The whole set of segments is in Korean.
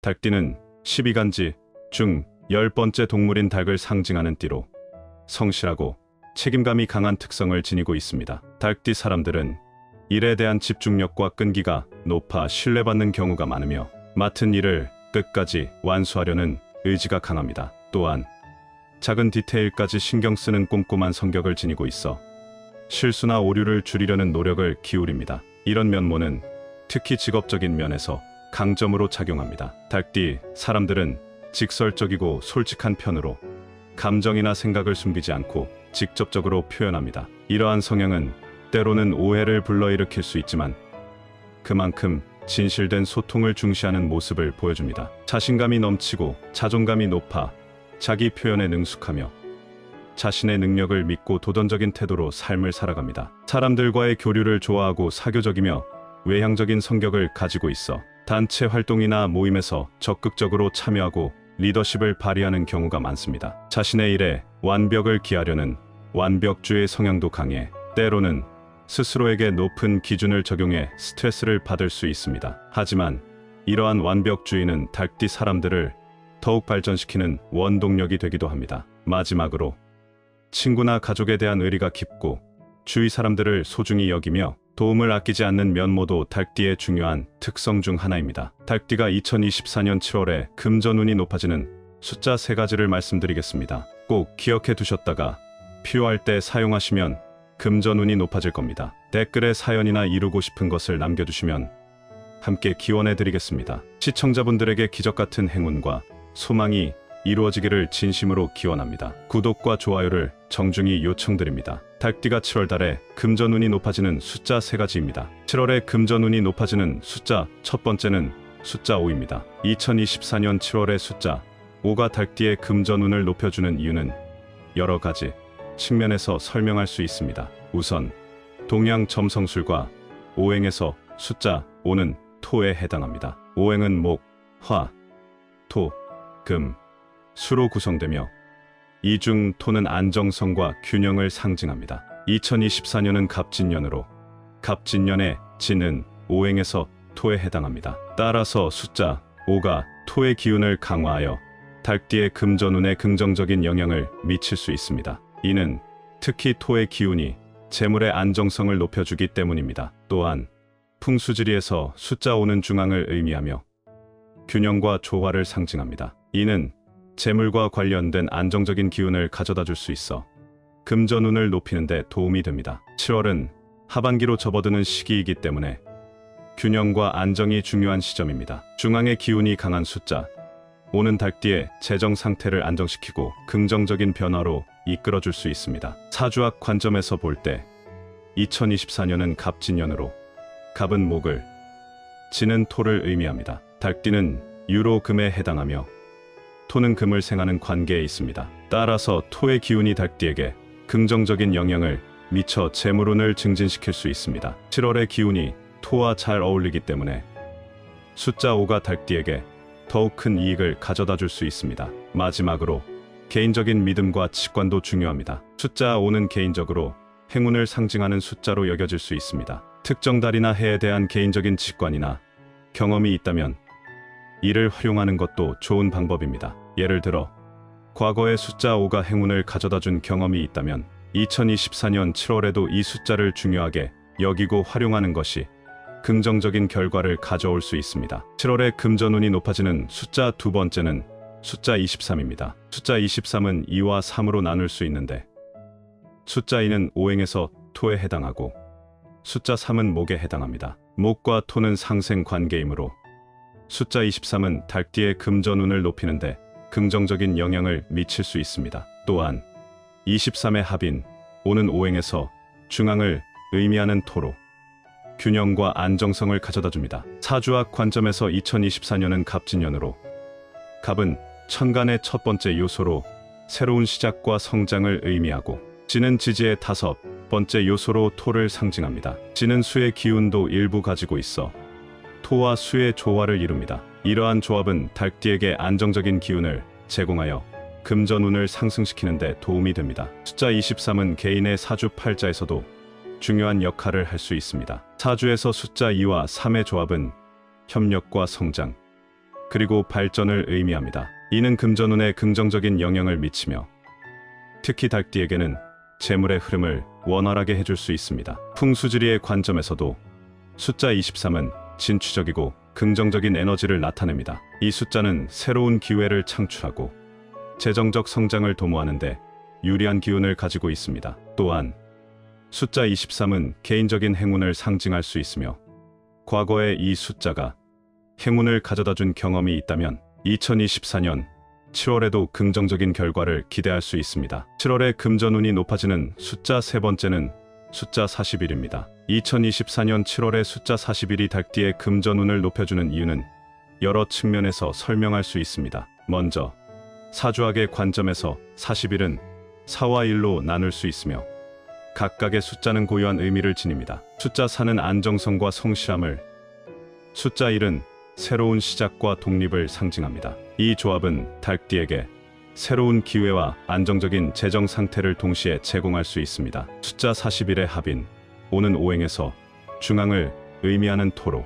닭띠는 12간지 중 10번째 동물인 닭을 상징하는 띠로 성실하고 책임감이 강한 특성을 지니고 있습니다. 닭띠 사람들은 일에 대한 집중력과 끈기가 높아 신뢰받는 경우가 많으며 맡은 일을 끝까지 완수하려는 의지가 강합니다. 또한 작은 디테일까지 신경 쓰는 꼼꼼한 성격을 지니고 있어 실수나 오류를 줄이려는 노력을 기울입니다. 이런 면모는 특히 직업적인 면에서 강점으로 작용합니다. 닭띠 사람들은 직설적이고 솔직한 편으로 감정이나 생각을 숨기지 않고 직접적으로 표현합니다. 이러한 성향은 때로는 오해를 불러일으킬 수 있지만 그만큼 진실된 소통을 중시하는 모습을 보여줍니다. 자신감이 넘치고 자존감이 높아 자기 표현에 능숙하며 자신의 능력을 믿고 도전적인 태도로 삶을 살아갑니다. 사람들과의 교류를 좋아하고 사교적이며 외향적인 성격을 가지고 있어 단체 활동이나 모임에서 적극적으로 참여하고 리더십을 발휘하는 경우가 많습니다. 자신의 일에 완벽을 기하려는 완벽주의 성향도 강해 때로는 스스로에게 높은 기준을 적용해 스트레스를 받을 수 있습니다. 하지만 이러한 완벽주의는 닭띠 사람들을 더욱 발전시키는 원동력이 되기도 합니다. 마지막으로 친구나 가족에 대한 의리가 깊고 주위 사람들을 소중히 여기며 도움을 아끼지 않는 면모도 닭띠의 중요한 특성 중 하나입니다. 닭띠가 2024년 7월에 금전운이 높아지는 숫자 3가지를 말씀드리겠습니다. 꼭 기억해 두셨다가 필요할 때 사용하시면 금전운이 높아질 겁니다. 댓글에 사연이나 이루고 싶은 것을 남겨주시면 함께 기원해 드리겠습니다. 시청자분들에게 기적같은 행운과 소망이 이루어지기를 진심으로 기원합니다. 구독과 좋아요를 정중히 요청드립니다. 닭띠가 7월달에 금전운이 높아지는 숫자 3가지입니다. 7월에 금전운이 높아지는 숫자 첫 번째는 숫자 5입니다. 2024년 7월의 숫자 5가 닭띠의 금전운을 높여주는 이유는 여러 가지 측면에서 설명할 수 있습니다. 우선 동양 점성술과 오행에서 숫자 5는 토에 해당합니다. 오행은 목, 화, 토, 금, 수로 구성되며 이 중 토는 안정성과 균형을 상징합니다. 2024년은 갑진년으로 갑진년의 진은 오행에서 토에 해당합니다. 따라서 숫자 5가 토의 기운을 강화하여 닭띠의 금전운에 긍정적인 영향을 미칠 수 있습니다. 이는 특히 토의 기운이 재물의 안정성을 높여주기 때문입니다. 또한 풍수지리에서 숫자 5는 중앙을 의미하며 균형과 조화를 상징합니다. 이는 재물과 관련된 안정적인 기운을 가져다 줄 수 있어 금전운을 높이는 데 도움이 됩니다. 7월은 하반기로 접어드는 시기이기 때문에 균형과 안정이 중요한 시점입니다. 중앙의 기운이 강한 숫자 5는 닭띠의 재정 상태를 안정시키고 긍정적인 변화로 이끌어줄 수 있습니다. 사주학 관점에서 볼 때 2024년은 갑진년으로 갑은 목을, 진은 토를 의미합니다. 닭띠는 유로 금에 해당하며 토는 금을 생하는 관계에 있습니다. 따라서 토의 기운이 닭띠에게 긍정적인 영향을 미쳐 재물운을 증진시킬 수 있습니다. 7월의 기운이 토와 잘 어울리기 때문에 숫자 5가 닭띠에게 더욱 큰 이익을 가져다 줄 수 있습니다. 마지막으로 개인적인 믿음과 직관도 중요합니다. 숫자 5는 개인적으로 행운을 상징하는 숫자로 여겨질 수 있습니다. 특정 달이나 해에 대한 개인적인 직관이나 경험이 있다면 이를 활용하는 것도 좋은 방법입니다. 예를 들어 과거에 숫자 5가 행운을 가져다 준 경험이 있다면 2024년 7월에도 이 숫자를 중요하게 여기고 활용하는 것이 긍정적인 결과를 가져올 수 있습니다. 7월에 금전운이 높아지는 숫자 두 번째는 숫자 23입니다. 숫자 23은 2와 3으로 나눌 수 있는데 숫자 2는 오행에서 토에 해당하고 숫자 3은 목에 해당합니다. 목과 토는 상생 관계이므로 숫자 23은 닭띠의 금전운을 높이는데 긍정적인 영향을 미칠 수 있습니다. 또한 23의 합인 5는 오행에서 중앙을 의미하는 토로 균형과 안정성을 가져다 줍니다. 사주학 관점에서 2024년은 갑진년으로 갑은 천간의 첫 번째 요소로 새로운 시작과 성장을 의미하고 진은 지지의 5번째 요소로 토를 상징합니다. 진은 수의 기운도 일부 가지고 있어 토와 수의 조화를 이룹니다. 이러한 조합은 닭띠에게 안정적인 기운을 제공하여 금전운을 상승시키는 데 도움이 됩니다. 숫자 23은 개인의 사주 팔자에서도 중요한 역할을 할 수 있습니다. 사주에서 숫자 2와 3의 조합은 협력과 성장, 그리고 발전을 의미합니다. 이는 금전운에 긍정적인 영향을 미치며 특히 닭띠에게는 재물의 흐름을 원활하게 해줄 수 있습니다. 풍수지리의 관점에서도 숫자 23은 진취적이고 긍정적인 에너지를 나타냅니다. 이 숫자는 새로운 기회를 창출하고 재정적 성장을 도모하는 데 유리한 기운을 가지고 있습니다. 또한 숫자 23은 개인적인 행운을 상징할 수 있으며 과거에 이 숫자가 행운을 가져다준 경험이 있다면 2024년 7월에도 긍정적인 결과를 기대할 수 있습니다. 7월에 금전운이 높아지는 숫자 세 번째는 숫자 41입니다. 2024년 7월에 숫자 41이 닭띠의 금전운을 높여주는 이유는 여러 측면에서 설명할 수 있습니다. 먼저 사주학의 관점에서 41은 4와 1로 나눌 수 있으며 각각의 숫자는 고유한 의미를 지닙니다. 숫자 4는 안정성과 성실함을, 숫자 1은 새로운 시작과 독립을 상징합니다. 이 조합은 닭띠에게 새로운 기회와 안정적인 재정 상태를 동시에 제공할 수 있습니다. 숫자 41의 합인, 오는 오행에서 중앙을 의미하는 토로,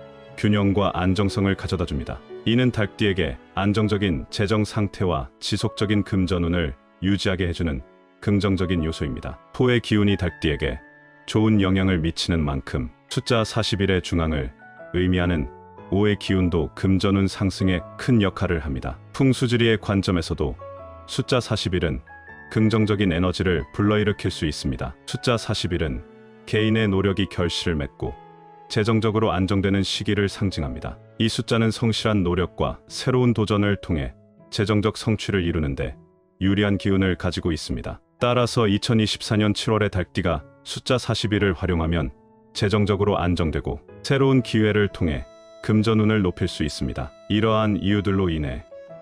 균형과 안정성을 가져다 줍니다. 이는 닭띠에게 안정적인 재정 상태와 지속적인 금전운을 유지하게 해주는 긍정적인 요소입니다. 토의 기운이 닭띠에게 좋은 영향을 미치는 만큼 숫자 41의 중앙을 의미하는 오의 기운도 금전운 상승에 큰 역할을 합니다. 풍수지리의 관점에서도 숫자 41은 긍정적인 에너지를 불러일으킬 수 있습니다. 숫자 41은 개인의 노력이 결실을 맺고 재정적으로 안정되는 시기를 상징합니다. 이 숫자는 성실한 노력과 새로운 도전을 통해 재정적 성취를 이루는데 유리한 기운을 가지고 있습니다. 따라서 2024년 7월에 닭띠가 숫자 41을 활용하면 재정적으로 안정되고 새로운 기회를 통해 금전운을 높일 수 있습니다. 이러한 이유들로 인해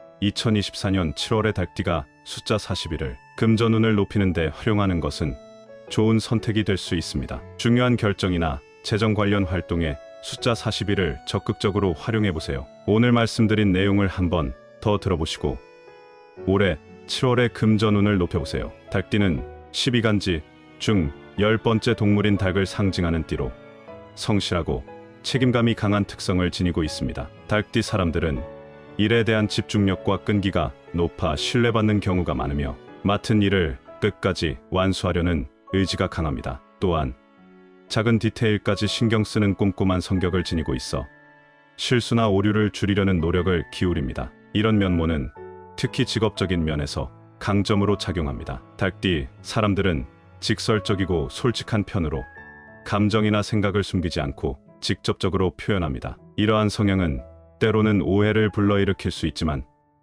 2024년 7월에 닭띠가 숫자 41을 금전운을 높이는 데 활용하는 것은 좋은 선택이 될 수 있습니다. 중요한 결정이나 재정 관련 활동에 숫자 41을 적극적으로 활용해 보세요. 오늘 말씀드린 내용을 한번 더 들어보시고 올해 7월에 금전운을 높여보세요. 닭띠는 12간지 중 10번째 동물인 닭을 상징하는 띠로 성실하고 책임감이 강한 특성을 지니고 있습니다. 닭띠 사람들은 일에 대한 집중력과 끈기가 높아 신뢰받는 경우가 많으며 맡은 일을 끝까지 완수하려는 의지가 강합니다. 또한 작은 디테일까지 신경 쓰는 꼼꼼한 성격을 지니고 있어 실수나 오류를 줄이려는 노력을 기울입니다. 이런 면모는 특히 직업적인 면에서 강점으로 작용합니다. 닭띠 사람들은 직설적이고 솔직한 편으로 감정이나 생각을 숨기지 않고 직접적으로 표현합니다. 이러한 성향은 때로는 오해를 불러일으킬 수 있지만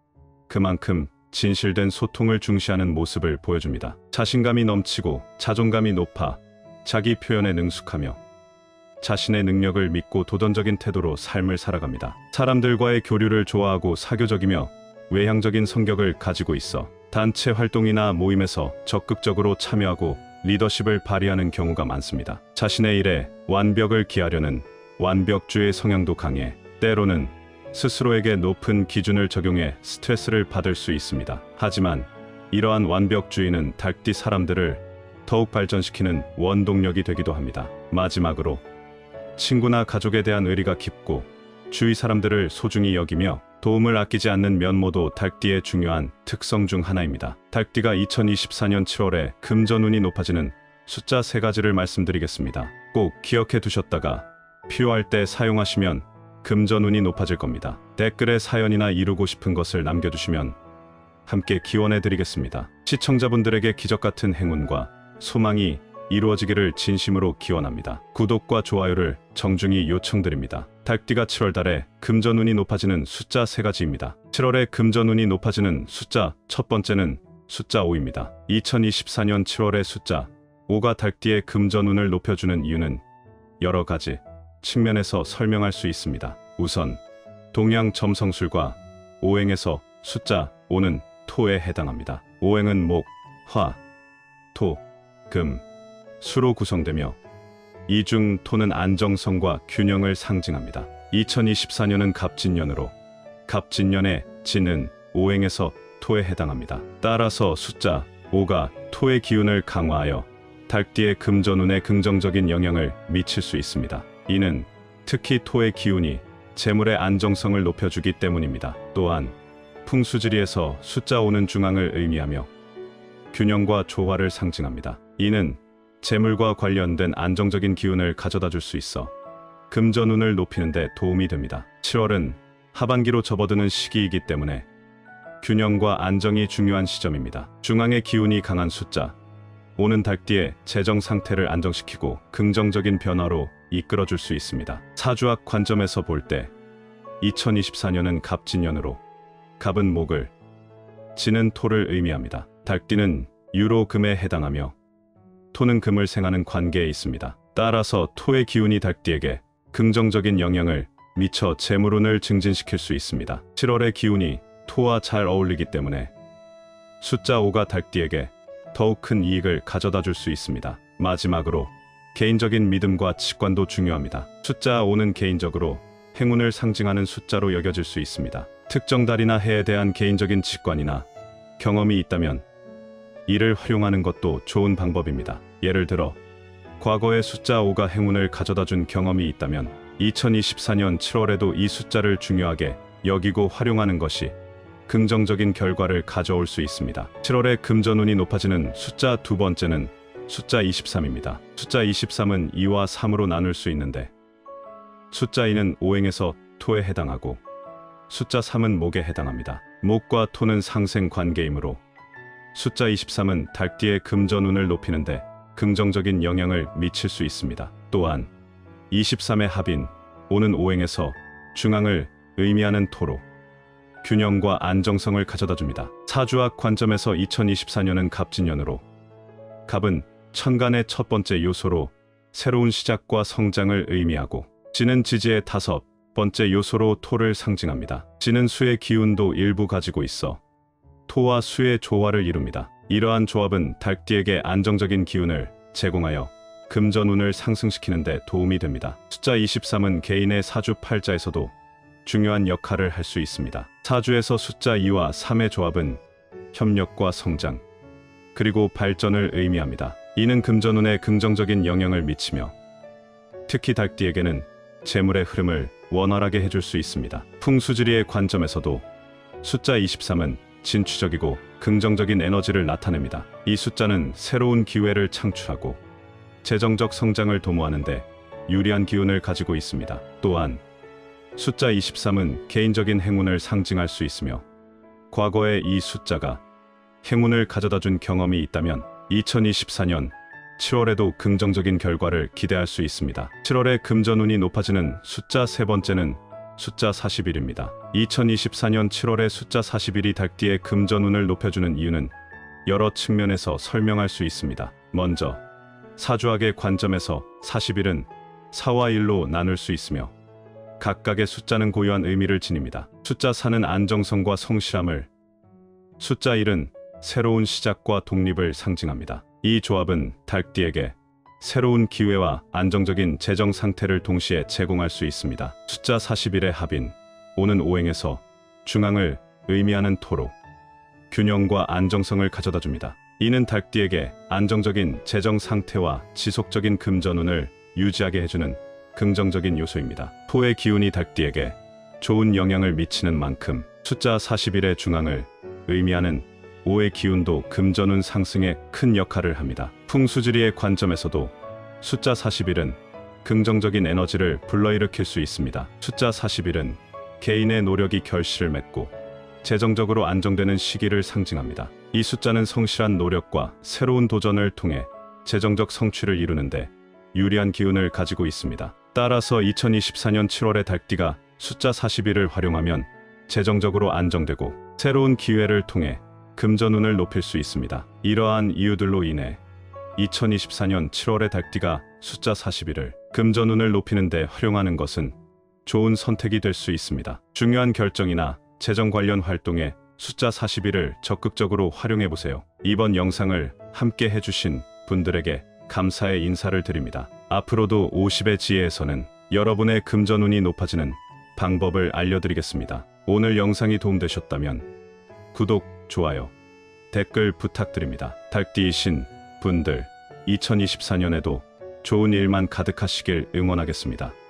그만큼 진실된 소통을 중시하는 모습을 보여줍니다. 자신감이 넘치고 자존감이 높아 자기 표현에 능숙하며 자신의 능력을 믿고 도전적인 태도로 삶을 살아갑니다. 사람들과의 교류를 좋아하고 사교적이며 외향적인 성격을 가지고 있어 단체 활동이나 모임에서 적극적으로 참여하고 리더십을 발휘하는 경우가 많습니다. 자신의 일에 완벽을 기하려는 완벽주의 성향도 강해 때로는 스스로에게 높은 기준을 적용해 스트레스를 받을 수 있습니다. 하지만 이러한 완벽주의는 닭띠 사람들을 더욱 발전시키는 원동력이 되기도 합니다. 마지막으로 친구나 가족에 대한 의리가 깊고 주위 사람들을 소중히 여기며 도움을 아끼지 않는 면모도 닭띠의 중요한 특성 중 하나입니다. 닭띠가 2024년 7월에 금전운이 높아지는 숫자 3가지를 말씀드리겠습니다. 꼭 기억해 두셨다가 필요할 때 사용하시면 금전운이 높아질 겁니다. 댓글에 사연이나 이루고 싶은 것을 남겨주시면 함께 기원해 드리겠습니다. 시청자분들에게 기적같은 행운과 소망이 이루어지기를 진심으로 기원합니다. 구독과 좋아요를 정중히 요청드립니다. 닭띠가 7월달에 금전운이 높아지는 숫자 3가지입니다. 7월에 금전운이 높아지는 숫자 첫 번째는 숫자 5입니다. 2024년 7월의 숫자 5가 닭띠의 금전운을 높여주는 이유는 여러 가지 측면에서 설명할 수 있습니다. 우선 동양 점성술과 오행에서 숫자 5는 토에 해당합니다. 오행은 목, 화, 토, 금, 수로 구성되며 이 중 토는 안정성과 균형을 상징합니다. 2024년은 갑진년으로 갑진년의 진은 오행에서 토에 해당합니다. 따라서 숫자 5가 토의 기운을 강화하여 닭띠의 금전운에 긍정적인 영향을 미칠 수 있습니다. 이는 특히 토의 기운이 재물의 안정성을 높여주기 때문입니다. 또한 풍수지리에서 숫자 5는 중앙을 의미하며 균형과 조화를 상징합니다. 이는 재물과 관련된 안정적인 기운을 가져다 줄 수 있어 금전운을 높이는 데 도움이 됩니다. 7월은 하반기로 접어드는 시기이기 때문에 균형과 안정이 중요한 시점입니다. 중앙의 기운이 강한 숫자 5는 달띠의 재정 상태를 안정시키고 긍정적인 변화로 이끌어줄 수 있습니다. 사주학 관점에서 볼 때 2024년은 갑진년으로 갑은 목을, 진은 토를 의미합니다. 달띠는 유로 금에 해당하며 토는 금을 생하는 관계에 있습니다. 따라서 토의 기운이 달띠에게 긍정적인 영향을 미쳐 재물운을 증진시킬 수 있습니다. 7월의 기운이 토와 잘 어울리기 때문에 숫자 5가 달띠에게 더욱 큰 이익을 가져다 줄 수 있습니다. 마지막으로 개인적인 믿음과 직관도 중요합니다. 숫자 5는 개인적으로 행운을 상징하는 숫자로 여겨질 수 있습니다. 특정 달이나 해에 대한 개인적인 직관이나 경험이 있다면 이를 활용하는 것도 좋은 방법입니다. 예를 들어 과거에 숫자 5가 행운을 가져다 준 경험이 있다면 2024년 7월에도 이 숫자를 중요하게 여기고 활용하는 것이 긍정적인 결과를 가져올 수 있습니다. 7월에 금전운이 높아지는 숫자 두 번째는 숫자 23입니다. 숫자 23은 2와 3으로 나눌 수 있는데 숫자 2는 오행에서 토에 해당하고 숫자 3은 목에 해당합니다. 목과 토는 상생 관계이므로 숫자 23은 달띠의 금전운을 높이는데 긍정적인 영향을 미칠 수 있습니다. 또한 23의 합인 5는 오행에서 중앙을 의미하는 토로 균형과 안정성을 가져다 줍니다. 사주학 관점에서 2024년은 갑진년으로 갑은 천간의 첫 번째 요소로 새로운 시작과 성장을 의미하고 진은 지지의 다섯 번째 요소로 토를 상징합니다. 진은 수의 기운도 일부 가지고 있어 토와 수의 조화를 이룹니다. 이러한 조합은 달띠에게 안정적인 기운을 제공하여 금전운을 상승시키는 데 도움이 됩니다. 숫자 23은 개인의 사주 팔자에서도 중요한 역할을 할 수 있습니다. 사주에서 숫자 2와 3의 조합은 협력과 성장, 그리고 발전을 의미합니다. 이는 금전운에 긍정적인 영향을 미치며 특히 달띠에게는 재물의 흐름을 원활하게 해줄 수 있습니다. 풍수지리의 관점에서도 숫자 23은 진취적이고 긍정적인 에너지를 나타냅니다. 이 숫자는 새로운 기회를 창출하고 재정적 성장을 도모하는 데 유리한 기운을 가지고 있습니다. 또한 숫자 23은 개인적인 행운을 상징할 수 있으며 과거에 이 숫자가 행운을 가져다 준 경험이 있다면 2024년 7월에도 긍정적인 결과를 기대할 수 있습니다. 7월에 금전운이 높아지는 숫자 세 번째는 숫자 41입니다. 2024년 7월에 숫자 41이 달띠의 금전운을 높여주는 이유는 여러 측면에서 설명할 수 있습니다. 먼저 사주학의 관점에서 41은 4와 1로 나눌 수 있으며 각각의 숫자는 고유한 의미를 지닙니다. 숫자 4는 안정성과 성실함을, 숫자 1은 새로운 시작과 독립을 상징합니다. 이 조합은 달띠에게 새로운 기회와 안정적인 재정 상태를 동시에 제공할 수 있습니다. 숫자 41의 합인 5는 오행에서 중앙을 의미하는 토로 균형과 안정성을 가져다 줍니다. 이는 달띠에게 안정적인 재정 상태와 지속적인 금전운을 유지하게 해주는 긍정적인 요소입니다. 토의 기운이 달띠에게 좋은 영향을 미치는 만큼 숫자 41의 중앙을 의미하는 5의 기운도 금전운 상승에 큰 역할을 합니다. 풍수지리의 관점에서도 숫자 41은 긍정적인 에너지를 불러일으킬 수 있습니다. 숫자 41은 개인의 노력이 결실을 맺고 재정적으로 안정되는 시기를 상징합니다. 이 숫자는 성실한 노력과 새로운 도전을 통해 재정적 성취를 이루는데 유리한 기운을 가지고 있습니다. 따라서 2024년 7월에 달띠가 숫자 41을 활용하면 재정적으로 안정되고 새로운 기회를 통해 금전운을 높일 수 있습니다. 이러한 이유들로 인해 2024년 7월에 달띠가 숫자 41을 금전운을 높이는 데 활용하는 것은 좋은 선택이 될 수 있습니다. 중요한 결정이나 재정 관련 활동에 숫자 41을 적극적으로 활용해 보세요. 이번 영상을 함께 해주신 분들에게 감사의 인사를 드립니다. 앞으로도 50의 지혜에서는 여러분의 금전운이 높아지는 방법을 알려드리겠습니다. 오늘 영상이 도움되셨다면 구독, 좋아요, 댓글 부탁드립니다. 달띠이신 분들 2024년에도 좋은 일만 가득하시길 응원하겠습니다.